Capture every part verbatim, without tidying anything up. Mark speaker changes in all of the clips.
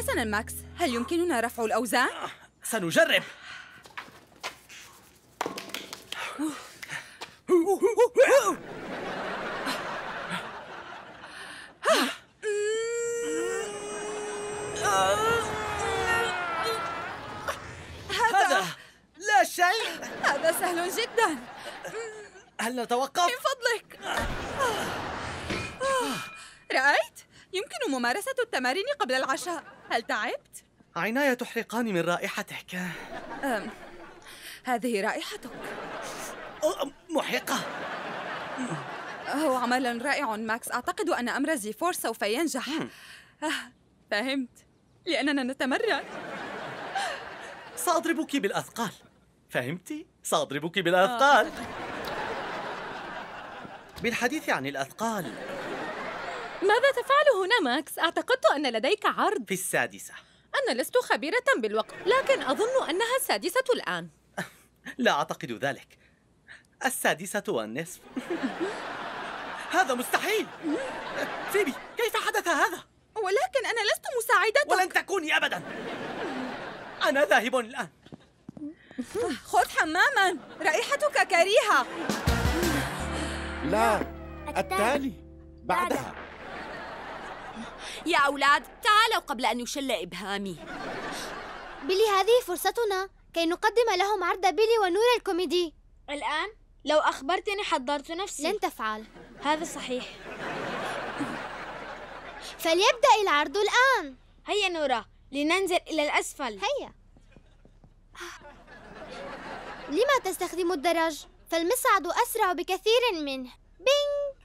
Speaker 1: حسناً ماكس، هل يمكننا رفع الأوزان؟
Speaker 2: سنجرب. هذا لا شيء.
Speaker 1: هذا سهل جداً.
Speaker 2: هل نتوقف؟
Speaker 1: من فضلك. رأيت؟ يمكن ممارسة التمارين قبل العشاء. هل تعبت؟
Speaker 2: عيناي تحرقان من رائحتك.
Speaker 1: أم. هذه رائحتك.
Speaker 2: محرقة.
Speaker 1: هو عمل رائع ماكس. أعتقد أن أمر زي فورس سوف ينجح. آه، فهمت، لأننا نتمرن.
Speaker 2: سأضربك بالأثقال. فهمتي؟ سأضربك بالأثقال. بالحديث عن الأثقال،
Speaker 3: ماذا تفعل هنا ماكس؟ اعتقدت أن لديك عرض.
Speaker 2: في السادسة.
Speaker 3: أنا لست خبيرة بالوقت، لكن أظن أنها السادسة الآن.
Speaker 2: لا أعتقد ذلك. السادسة والنصف. هذا مستحيل. فيبي، كيف حدث هذا؟
Speaker 1: ولكن أنا لست مساعدتك.
Speaker 2: ولن تكوني أبداً. أنا ذاهب الآن.
Speaker 1: خذ حماماً، رائحتك كريهة.
Speaker 4: لا، التالي بعدها.
Speaker 5: يا أولاد، تعالوا قبل أن يشل إبهامي.
Speaker 6: بيلي، هذه فرصتنا كي نقدم لهم عرض بيلي ونور الكوميدي.
Speaker 7: الآن؟ لو أخبرتني حضرت نفسي.
Speaker 6: لن تفعل.
Speaker 7: هذا صحيح.
Speaker 6: فليبدأ العرض الآن.
Speaker 7: هيا نورا، لننزل إلى الأسفل.
Speaker 6: هيا. لما تستخدم الدرج؟ فالمصعد أسرع بكثير منه. بينج.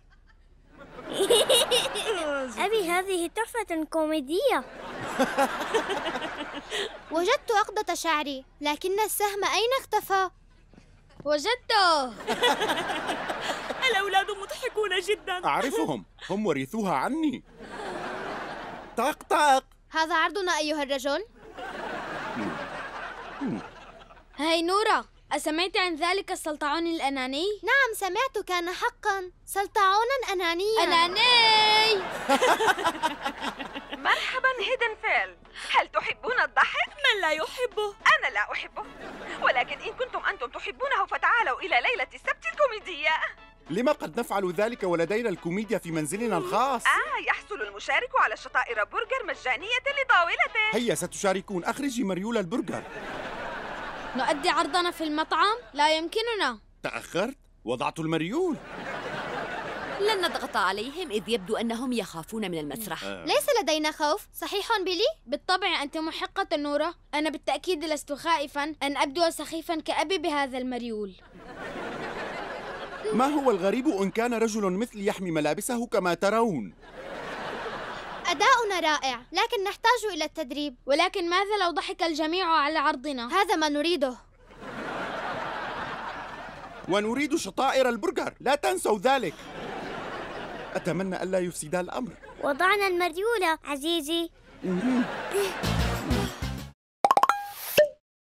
Speaker 8: أبي، هذه تحفة كوميدية.
Speaker 6: وجدت عقدة شعري، لكن السهم أين اختفى؟
Speaker 7: وجدته.
Speaker 5: الأولاد مضحكون جدا.
Speaker 4: أعرفهم، هم ورثوها عني. طق طق.
Speaker 6: هذا عرضنا أيها الرجل.
Speaker 7: هاي نورا، أسمعت عن ذلك السلطعون الأناني؟
Speaker 6: نعم سمعت، كان حقا سلطعونا أنانيا.
Speaker 7: أناني.
Speaker 1: مرحبا هيدن فيل، هل تحبون الضحك؟
Speaker 5: من لا يحبه؟
Speaker 1: أنا لا أحبه، ولكن إن كنتم أنتم تحبونه فتعالوا إلى ليلة السبت الكوميدية.
Speaker 4: لما قد نفعل ذلك ولدينا الكوميديا في منزلنا الخاص.
Speaker 1: آه، يحصل المشارك على شطائر برجر مجانية لطاولته.
Speaker 4: هيا ستشاركون. أخرجي مريول البرجر.
Speaker 7: نؤدي عرضنا في المطعم؟ لا يمكننا.
Speaker 4: تأخرت؟ وضعت المريول.
Speaker 5: لن نضغط عليهم إذ يبدو أنهم يخافون من المسرح.
Speaker 4: آه.
Speaker 6: ليس لدينا خوف، صحيح بيلي؟
Speaker 7: بالطبع أنت محقة نورا. أنا بالتأكيد لست خائفا أن أبدو سخيفا كأبي بهذا المريول.
Speaker 4: ما هو الغريب إن كان رجل مثلي يحمي ملابسه كما ترون؟
Speaker 6: أداؤنا رائع، لكن نحتاج إلى التدريب.
Speaker 7: ولكن ماذا لو ضحك الجميع على عرضنا؟
Speaker 6: هذا ما نريده.
Speaker 4: ونريد شطائر البرجر، لا تنسوا ذلك. أتمنى ألا يفسدا الأمر.
Speaker 8: وضعنا المريولة عزيزي.